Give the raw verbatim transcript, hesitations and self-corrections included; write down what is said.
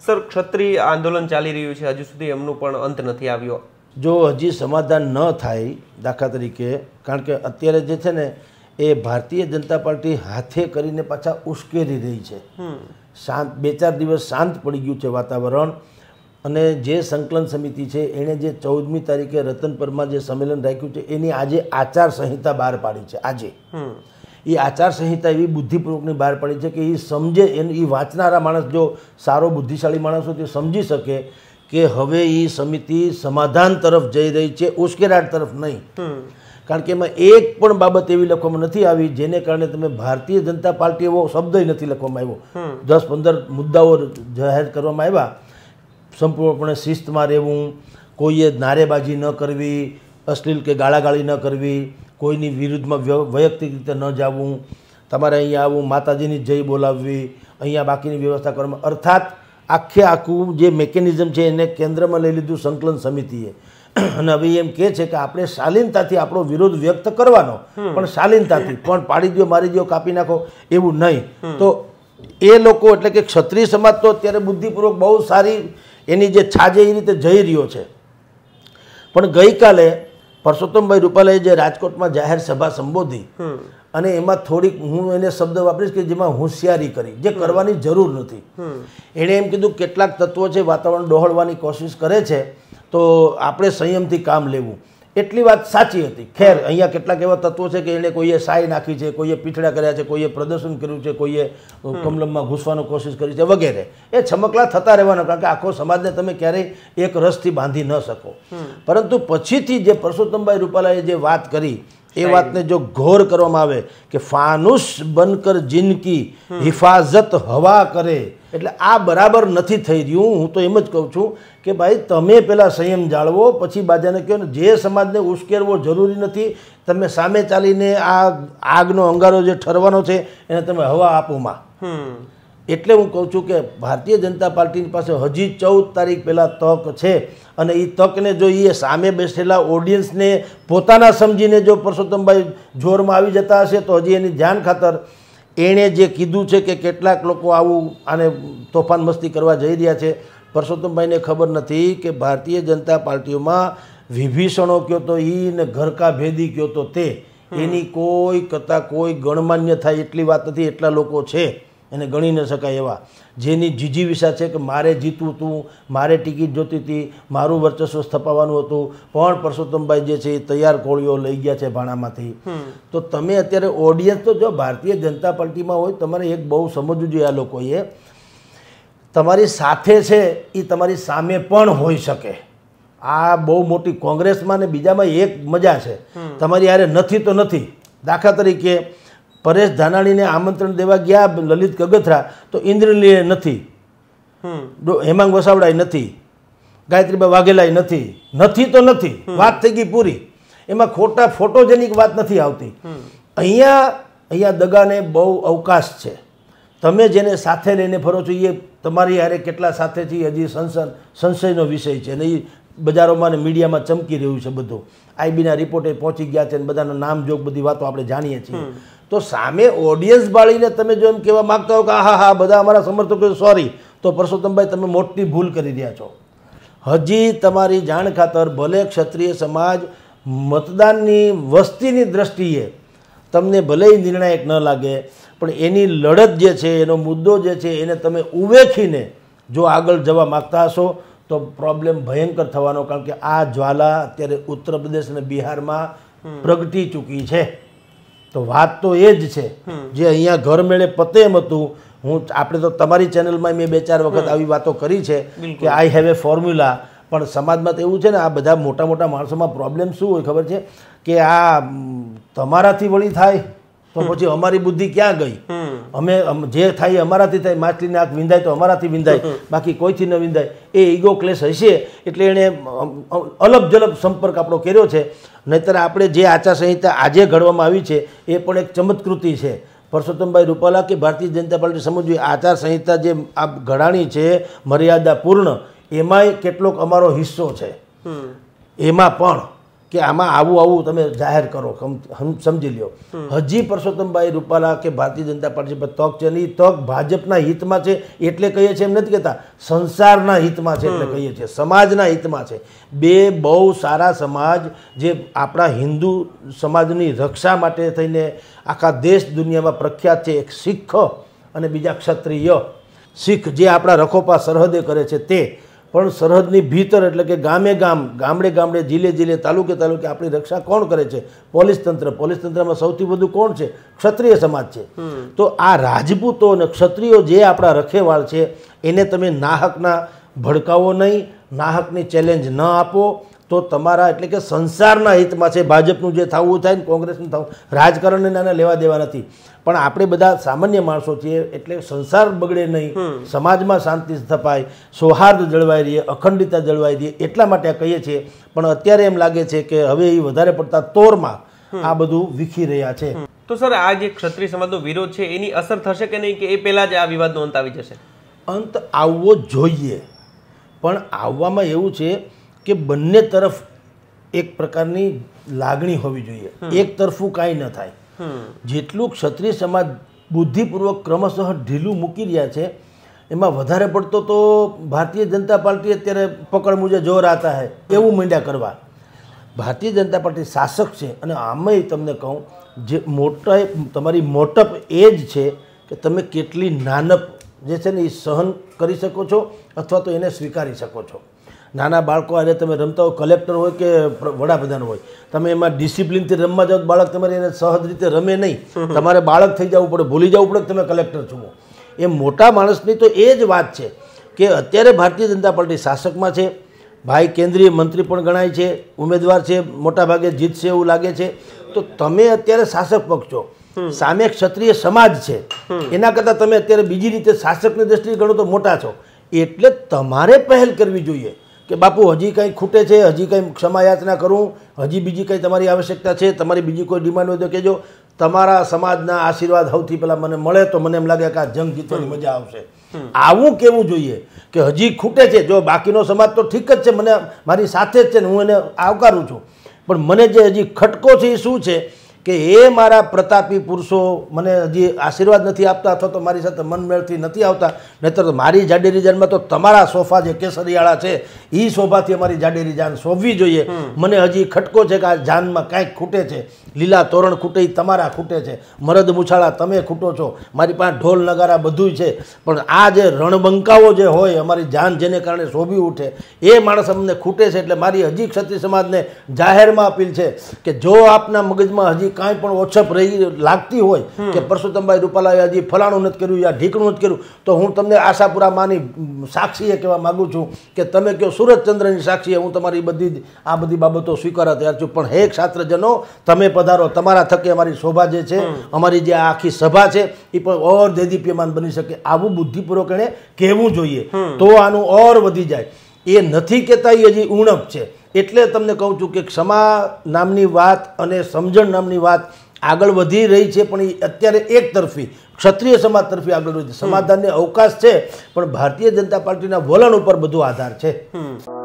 Sir, ક્ષત્રિય આંદોલન ચાલી રહ્યું છે, હજુ સુધી એમનું પણ અંત નથી આવ્યો. જો હજી સમાધાન ન થાય, દાખલા તરીકે, કારણ કે અત્યારે જે છે ને એ ભારતીય જનતા પાર્ટી હાથે કરીને પાછા ઉશ્કેરી રહી છે. શાંત બે ચાર દિવસ શાંત પડી ગયું છે વાતાવરણ. અને જે સંકલન સમિતિ છે એણે જે ચૌદમી તારીખે રતનપરમાં જે સંમેલન રાખ્યું છે એની આજે આચાર સંહિતા બહાર પાડી છે. આજે એ આચાર સંહિતા એવી બુદ્ધિપૂર્વકની બહાર પાડી છે કે એ સમજે, એની એ વાંચનારા માણસ જો સારો બુદ્ધિશાળી માણસ હોય તે સમજી શકે કે હવે એ સમિતિ સમાધાન તરફ જઈ રહી છે, ઉશ્કેરાટ તરફ નહીં. કારણ કે એમાં એક પણ બાબત એવી લખવામાં નથી આવી જેને કારણે તમે ભારતીય જનતા પાર્ટી એવો શબ્દ નથી લખવામાં આવ્યો. દસ પંદર મુદ્દાઓ જાહેર કરવામાં આવ્યા. સંપૂર્ણપણે શિસ્તમાં રહેવું, કોઈએ નારેબાજી ન કરવી, અશ્લીલ કે ગાળાગાળી ન કરવી, કોઈની વિરુદ્ધમાં વૈયક્તિક રીતે ન જવું, તમારે અહીંયા આવું માતાજીની જય બોલાવવી, અહીંયા બાકીની વ્યવસ્થા કરવામાં. અર્થાત આખે આખું જે મેકેનિઝમ છે એને કેન્દ્રમાં લઈ લીધું સંકલન સમિતિએ. અને હવે એમ કહે છે કે આપણે શાલીનતાથી આપણો વિરોધ વ્યક્ત કરવાનો, પણ શાલીનતાથી, પણ પાડી દો, મારી દો, કાપી નાખો એવું નહીં. તો એ લોકો એટલે કે ક્ષત્રિય સમાજ તો અત્યારે બુદ્ધિપૂર્વક બહુ સારી એની જે છાજે એ રીતે જઈ રહ્યો છે. પણ ગઈકાલે પરસોત્તમભાઈ રૂપાલાએ જે રાજકોટમાં જાહેર સભા સંબોધી અને એમાં થોડીક હું એને શબ્દ વાપરીશ કે જેમાં હોશિયારી કરી, જે કરવાની જરૂર નથી. એણે એમ કીધું કેટલાક તત્વો છે વાતાવરણ ડહોળવાની કોશિશ કરે છે તો આપણે સંયમથી કામ લેવું. એટલી વાત સાચી હતી. ખેર, અહીંયા કેટલાક એવા તત્વો છે કે એણે કોઈએ સાય નાખી છે, કોઈએ પીઠડા કર્યા છે, કોઈએ પ્રદર્શન કર્યું છે, કોઈએ કમલમમાં ઘૂસવાનો કોશિશ કરી છે વગેરે. એ છમકલા થતા રહેવાનો, કારણ કે આખો સમાજને તમે ક્યારેય એક રસથી બાંધી ન શકો. પરંતુ પછીથી જે પરસોત્તમભાઈ રૂપાલાએ જે વાત કરી એ વાતને જો ગૌર કરવામાં આવે કે ફાનુસ બનકર જિનકી હિફાજત હવા કરે, એટલે આ બરાબર નથી થઈ રહ્યું. હું તો એમ જ કહું છું કે ભાઈ તમે પહેલાં સંયમ જાળવો, પછી બાજાને કહો ને જે સમાજને ઉશ્કેરવો જરૂરી નથી. તમે સામે ચાલીને આ આગનો અંગારો જે ઠરવાનો છે એને તમે હવા આપોમાં. એટલે હું કહું છું કે ભારતીય જનતા પાર્ટીની પાસે હજી ચૌદ તારીખ પહેલાં તક છે અને એ તકને જો એ સામે બેસેલા ઓડિયન્સને પોતાના સમજીને જો પરસોત્તમભાઈ જોરમાં આવી જતા હશે તો હજી એની જાન ખાતર એણે જે કીધું છે કે કેટલાક લોકો આવું આને તોફાન મસ્તી કરવા જઈ રહ્યા છે, પરસોત્તમભાઈને ખબર નથી કે ભારતીય જનતા પાર્ટીઓમાં વિભીષણો કયો તો એ ને ઘરકા ભેદી કયો તો તે, એની કોઈ કથા કોઈ ગણમાન્ય થાય એટલી વાત નથી. એટલા લોકો છે એને ગણી ન શકાય એવા, જેની જીજીવિષા છે કે મારે જીતવું હતું, મારે ટિકિટ જોતી હતી, મારું વર્ચસ્વ સ્થપાવવાનું હતું, પણ પરસોત્તમભાઈ જે છે એ તૈયાર કોળીઓ લઈ ગયા છે ભાણામાંથી. તો તમે અત્યારે ઓડિયન્સ તો જો ભારતીય જનતા પાર્ટીમાં હોય, તમારે એક બહુ સમજવું જોઈએ, આ લોકોએ તમારી સાથે છે એ તમારી સામે પણ હોઈ શકે. આ બહુ મોટી કોંગ્રેસમાં ને બીજામાં એક મજા છે, તમારી યારે નથી તો નથી. દાખલા તરીકે પરેશ ધાનાણીને આમંત્રણ દેવા ગયા લલિત કગથરા તો ઇન્દ્રનીલે નથી, હેમાંગ વસાવડાય નથી, ગાયત્રીબા વાઘેલાય નથી. નથી તો નથી, વાત થઈ ગઈ પૂરી. એમાં ખોટા ફોટોજેનિક વાત નથી આવતી. અહીંયા અહીંયા દગાને બહુ અવકાશ છે. તમે જેને સાથે લઈને ફરો છો એ તમારી હારે કેટલા સાથે છે હજી સંસદ સંશયનો વિષય છે અને એ બજારોમાં અને મીડિયામાં ચમકી રહ્યું છે બધું. આઈબીના રિપોર્ટે પહોંચી ગયા છે અને બધાના નામ જોગ બધી વાતો આપણે જાણીએ છીએ. તો સામે ઓડિયન્સ બાળીને તમે જો એમ કહેવા માગતા હો કે હા હા બધા અમારા સમર્થકો સોરી, તો પરસોત્તમભાઈ તમે મોટી ભૂલ કરી રહ્યા છો. હજી તમારી જાણ ખાતર ભલે ક્ષત્રિય સમાજ મતદાનની વસ્તીની દ્રષ્ટિએ તમને ભલે નિર્ણાયક ન લાગે, પણ એની લડત જે છે, એનો મુદ્દો જે છે એને તમે ઉવેખીને જો આગળ જવા માગતા હશો તો પ્રોબ્લેમ ભયંકર થવાનો. કારણ કે આ જ્વાલા અત્યારે ઉત્તર પ્રદેશ અને બિહારમાં પ્રગટી ચૂકી છે. તો વાત તો એ જ છે જે અહીંયા ઘર મેળે પતે એમ હતું. હું આપણે તો તમારી ચેનલમાં મેં બે ચાર વખત આવી વાતો કરી છે કે આઈ હેવ એ ફોર્મ્યુલા, પણ સમાજમાં તો એવું છે ને આ બધા મોટા મોટા માણસોમાં પ્રોબ્લેમ શું હોય ખબર છે કે આ તમારાથી વળી થાય તો પછી અમારી બુદ્ધિ ક્યાં ગઈ? અમે જે થાય અમારાથી થાય, માછલીની આંખ વિંધાય તો અમારાથી વિંધાય, બાકી કોઈથી ન વિંધાય. એ ઈગો ક્લેશ હશે એટલે એણે અલબ જલબ સંપર્ક આપણો કર્યો છે. નહીંતર આપણે જે આચારસંહિતા આજે ઘડવામાં આવી છે એ પણ એક ચમત્કૃતિ છે. પરસોત્તમભાઈ રૂપાલા કે ભારતીય જનતા પાર્ટી સમજવી, આચારસંહિતા જે આ ઘડાણી છે મર્યાદાપૂર્ણ, એમાંય કેટલોક અમારો હિસ્સો છે. એમાં પણ કે આમાં આવું આવું તમે જાહેર કરો, સમજી લ્યો. હજી પરસોત્તમભાઈ રૂપાલા કે ભારતીય જનતા પાર્ટી પર તક છે નહીં, તક ભાજપના હિતમાં છે એટલે કહીએ છીએ એમ નથી કહેતા, સંસારના હિતમાં છે એટલે કહીએ છીએ, સમાજના હિતમાં છે. બે બહુ સારા સમાજ જે આપણા હિન્દુ સમાજની રક્ષા માટે થઈને આખા દેશ દુનિયામાં પ્રખ્યાત છે, એક શીખ અને બીજા ક્ષત્રિય. શીખ જે આપણા રખોપા સરહદે કરે છે તે, પણ સરહદની ભીતર એટલે કે ગામે ગામ, ગામડે ગામડે, જિલ્લે જિલ્લે, તાલુકે તાલુકે આપણી રક્ષા કોણ કરે છે? પોલીસ તંત્ર. પોલીસ તંત્રમાં સૌથી વધુ કોણ છે? ક્ષત્રિય સમાજ છે. તો આ રાજપૂતો અને ક્ષત્રિયો જે આપણા રખેવાળ છે એને તમે નાહકના ભડકાવો નહીં, નાહકની ચેલેન્જ ન આપો, તો તમારા એટલે કે સંસારના હિતમાં છે. ભાજપનું જે થવું થાય ને કોંગ્રેસનું થવું, રાજકારણને નાના લેવા દેવા નથી, પણ આપણે બધા સામાન્ય માણસો છીએ એટલે સંસાર બગડે નહીં, સમાજમાં શાંતિ સ્થપાય, સૌહાર્દ જળવાઈ રહે, અખંડિતતા જળવાઈ રહે, એટલા માટે કહીએ છીએ. પણ અત્યારે એમ લાગે છે કે હવે એ વધારે પડતા તોરમાં આ બધું વિખી રહ્યા છે. તો સર, આ જે ક્ષત્રિય સમાજનો વિરોધ છે એની અસર થશે કે નહીં, કે એ પહેલા જ આ વિવાદનો અંત આવી જશે? અંત આવવો જોઈએ, પણ આવવામાં એવું છે કે બંને તરફ એક પ્રકારની લાગણી હોવી જોઈએ, એક તરફું કાંઈ ન થાય. જેટલું ક્ષત્રિય સમાજ બુદ્ધિપૂર્વક ક્રમશઃ ઢીલું મૂકી રહ્યા છે એમાં વધારે પડતો તો ભારતીય જનતા પાર્ટી અત્યારે પકડ મુજે જોર આતા હે એવું માંડ્યા કરવા. ભારતીય જનતા પાર્ટી શાસક છે અને આમાંય તમને કહું, જે મોટા તમારી મોટપ એ જ છે કે તમે કેટલી નાનપ જે છે ને એ સહન કરી શકો છો અથવા તો એને સ્વીકારી શકો છો. નાના બાળકો આજે તમે રમતા હોય, કલેક્ટર હોય કે વડાપ્રધાન હોય, તમે એમાં ડિસિપ્લિનથી રમવા જાઓ, બાળક તમારે એને સહજ રીતે રમે નહીં, તમારે બાળક થઈ જવું પડે, ભૂલી જવું પડે કે તમે કલેક્ટર છો. એ મોટા માણસની તો એ જ વાત છે કે અત્યારે ભારતીય જનતા પાર્ટી શાસકમાં છે, ભાઈ કેન્દ્રીય મંત્રી પણ ગણાય છે, ઉમેદવાર છે, મોટા ભાગે જીતશે એવું લાગે છે. તો તમે અત્યારે શાસક પક્ષ છો, સામે ક્ષત્રિય સમાજ છે, એના કરતાં તમે અત્યારે બીજી રીતે શાસકની દ્રષ્ટિએ ગણો તો મોટા છો, એટલે તમારે પહેલ કરવી જોઈએ કે બાપુ હજી કંઈ ખૂટે છે, હજી કંઈ ક્ષમાયાચના કરું, હજી બીજી કંઈ તમારી આવશ્યકતા છે, તમારી બીજી કોઈ ડિમાન્ડ હોય તો કહેજો. તમારા સમાજના આશીર્વાદ સૌથી પહેલાં મને મળે તો મને એમ લાગે કે આ જંગ જીતવાની મજા આવશે. આવું કેવું જોઈએ કે હજી ખૂટે છે. જો બાકીનો સમાજ તો ઠીક જ છે, મને મારી સાથે જ છે ને હું એને આવકારું છું, પણ મને જે હજી ખટકો છે એ શું છે કે એ મારા પ્રતાપી પુરુષો મને હજી આશીર્વાદ નથી આપતા અથવા તો મારી સાથે મનમેળથી નથી આવતા. નહીંતર મારી જાડેરી જાનમાં તો તમારા સોફા જે કેસરિયાળા છે એ સોફાથી અમારી જાડેરી જાન શોભવી જોઈએ. મને હજી ખટકો છે કે આ જાનમાં કાંઈક ખૂટે છે, લીલા તોરણ ખૂટે એ તમારા ખૂટે છે, મરદ મૂછાળા તમે ખૂટો છો, મારી પાસે ઢોલ નગારા બધું છે, પણ આ જે રણબંકાઓ જે હોય અમારી જાન જેને કારણે શોભી ઉઠે એ માણસ અમને ખૂટે છે. એટલે મારી હજી ક્ષત્રિય સમાજને જાહેરમાં અપીલ છે કે જો આપના મગજમાં હજી કાંઈ પણ ઓછપ રહી લાગતી હોય કે પરસોત્તમભાઈ રૂપાલાએ હજી ફલાણું નથી કર્યું યા ઢીકણું નથી કર્યું, તો હું તમને આશાપુરા માની સાક્ષીએ કહેવા માગું છું કે તમે કહો સુરતચંદ્રની સાક્ષીએ હું તમારી બધી આ બધી બાબતો સ્વીકારવા તૈયાર છું. પણ હે છાત્રજનો, તમે પધારો, તમારા થકે અમારી શોભા જે છે, અમારી જે આખી સભા છે એ પણ ઓર દેદીપ્યમાન બની શકે. આવું બુદ્ધિપૂર્વક એણે કહેવું જોઈએ, તો આનું ઓર વધી જાય. એ નથી કહેતા, એ હજી ઉણપ છે. એટલે તમને કહું છું કે ક્ષમા નામની વાત અને સમજણ નામની વાત આગળ વધી રહી છે, પણ એ અત્યારે એક તરફી ક્ષત્રિય સમાજ તરફી આગળ વધી. સમાધાનને અવકાશ છે, પણ ભારતીય જનતા પાર્ટીના વલણ ઉપર બધો આધાર છે.